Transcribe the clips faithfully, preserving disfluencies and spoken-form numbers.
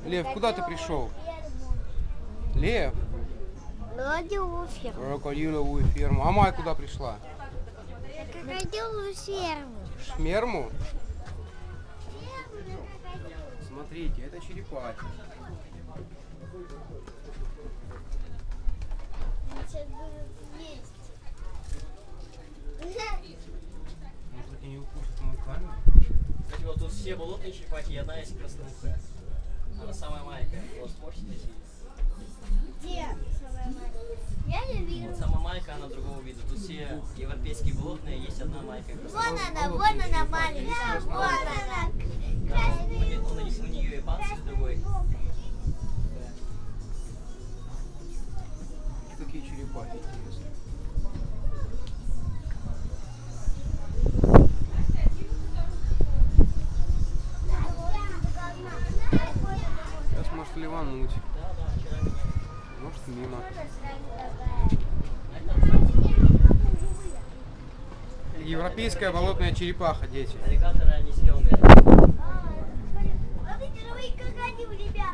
Лев, куда ты пришел? Лев? Крокодиловую ферму. Крокодиловую ферму. А Май куда пришла? Крокодиловую ферму. Шмерму? Смотрите, это черепахи. Может быть, они укусят мою камеру? Кстати, вот тут все болотные черепахи, и одна есть краснухая. Она самая маленькая. Вот, можете здесь видеть? Где самая маленькая? Я не вижу. Вот самая маленькая, она другого вида. Тут все европейские болотные, есть одна маленькая краснухая. Вон она, вон она маленькая. Вон она. Да, у, нее, у нее- у нее и панцирь другой. Какие черепахи интересные. Сейчас может ливануть. Да, да, вчера меня. Может мимо. Европейская болотная черепаха, дети. Аллигаторы, они зеленые. Смотрите, живые крокодилы, ребят.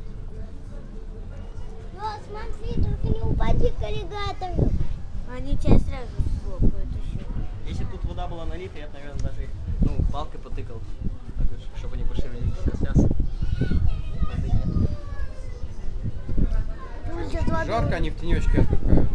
Вот, смотри, только не упади к аллигатору. Они тебя сразу слопают еще. Если бы тут вода была налита, я бы, наверное, даже их, ну, палкой потыкал, так, чтобы они пошевелились. Сейчас, сейчас. Воды нет. Тут сейчас вода. Жарко, они в тенечке отдыхают.